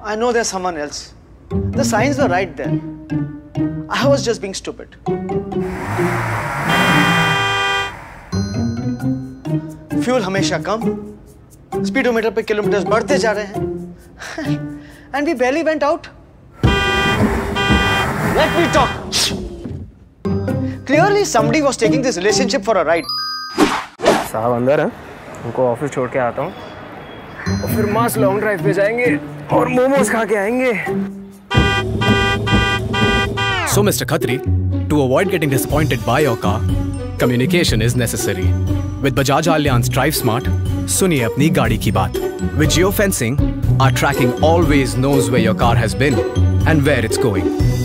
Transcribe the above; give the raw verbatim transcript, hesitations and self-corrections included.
I know there's someone else. The signs were right there. I was just being stupid. Fuel हमेशा कम, speedometer पे kilometers बढ़ते जा रहे हैं, and we barely went out. Let me talk. Clearly, somebody was taking this relationship for a ride. साहब अंदर है, उनको ऑफिस छोड़ के आता हूँ, और फिर मास लॉन्ग ड्राइव पे जाएंगे और मोमोज खा के आएंगे. So, Mister Khatri, to avoid getting disappointed by your car, communication is necessary. With Bajaj Allianz Drive Smart, सुनिए अपनी गाड़ी की बात. With geofencing, our tracking always knows where your car has been and where it's going.